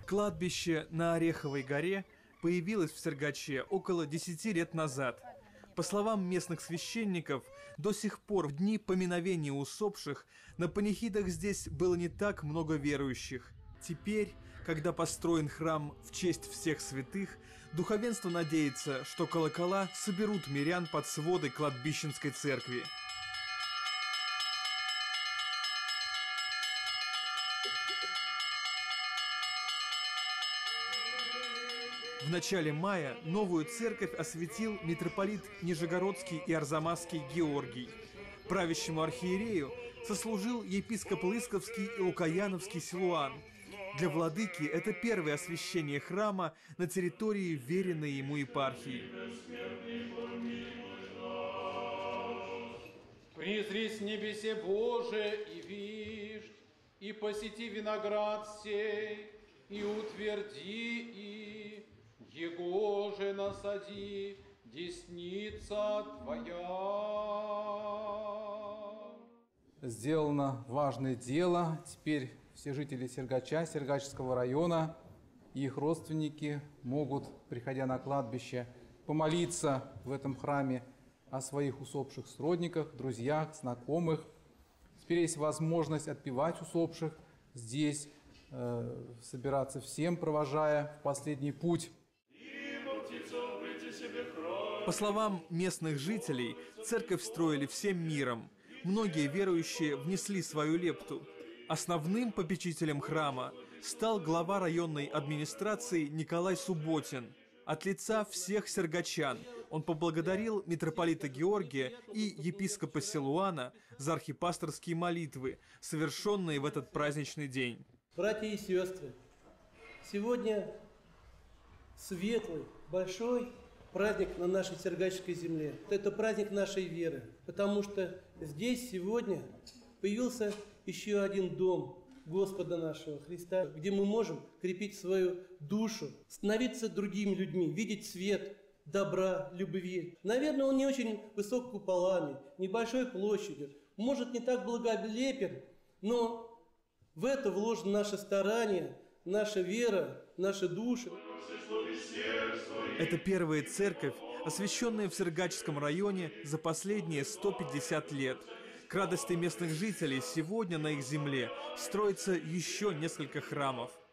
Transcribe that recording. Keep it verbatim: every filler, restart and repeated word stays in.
Кладбище на Ореховой горе появилось в Сергаче около десяти лет назад. По словам местных священников, до сих пор в дни поминовения усопших на панихидах здесь было не так много верующих. Теперь, когда построен храм в честь всех святых, духовенство надеется, что колокола соберут мирян под своды кладбищенской церкви. В начале мая новую церковь осветил митрополит Нижегородский и Арзамасский Георгий. Правящему архиерею сослужил епископ Лысковский и Лукаяновский Силуан. Для владыки это первое освящение храма на территории веренной ему епархии. «Призри с небесе Боже и вишь, и посети виноград сей, и утверди и, его же насади, десница Твоя». Сделано важное дело. Теперь все жители Сергача, Сергачского района и их родственники могут, приходя на кладбище, помолиться в этом храме о своих усопших сродниках, друзьях, знакомых. Теперь есть возможность отпевать усопших здесь, э, собираться всем, провожая в последний путь. По словам местных жителей, церковь строили всем миром. Многие верующие внесли свою лепту. Основным попечителем храма стал глава районной администрации Николай Субботин. От лица всех сергачан он поблагодарил митрополита Георгия и епископа Силуана за архипасторские молитвы, совершенные в этот праздничный день. Братья и сестры, сегодня светлый, большой праздник на нашей Сергачской земле. Это праздник нашей веры, потому что здесь сегодня появился еще один дом Господа нашего Христа, где мы можем крепить свою душу, становиться другими людьми, видеть свет добра, любви. Наверное, он не очень высок куполами, небольшой площадью, может, не так благолепен, но в это вложено наше старание, наша вера, наши души. Это первая церковь, освященная в Сергачском районе за последние сто пятьдесят лет. К радости местных жителей сегодня на их земле строится еще несколько храмов.